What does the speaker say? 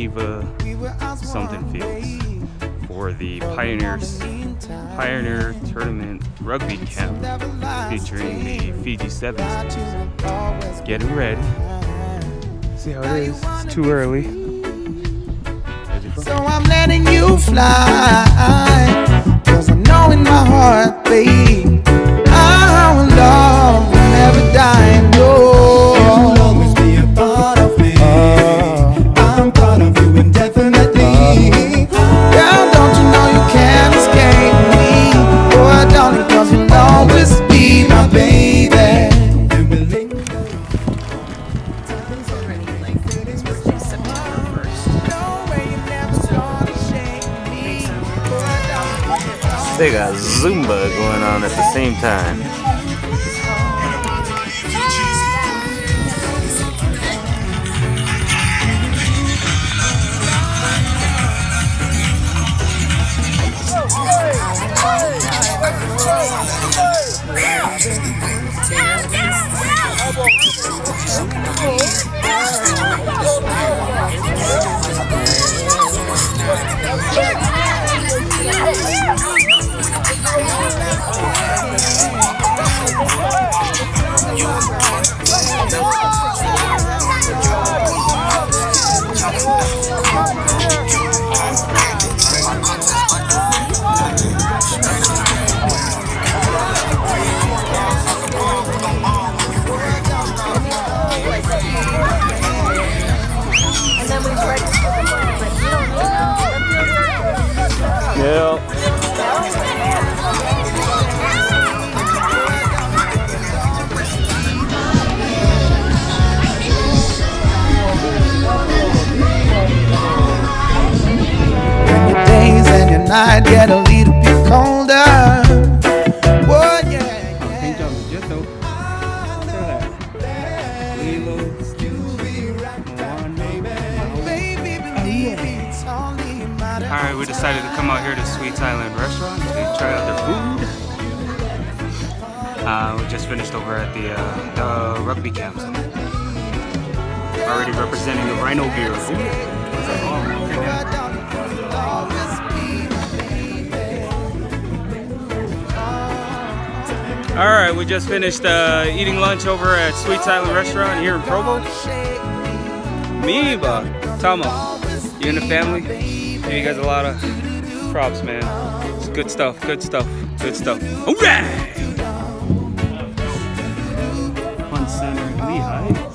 Geneva something fields for the Pioneer Tournament Rugby Camp featuring the Fiji Sevens teams. Getting ready. See how it is. It's too early. So I'm letting you fly, 'cause I know in my heart, babe, our love will never die. No, you'll always be a part of me. I'm part of you indefinitely. Girl, don't you know you can't escape me? Boy, darling, 'cause you'll always be my baby. They got Zumba going on at the same time. Yeah. When your days and your night get a little bit colder. Oh yeah, Alright, we decided to come out here to Sweets Island Restaurant to try out their food. We just finished over at the rugby camp. Already representing the Rhino Bureau. Alright, we just finished eating lunch over at Sweets Island Restaurant here in Provo. Me, but Tomo, you and the family, give you guys a lot of props, man. It's good stuff, good stuff, good stuff. Alright! Fun Center, Lehigh.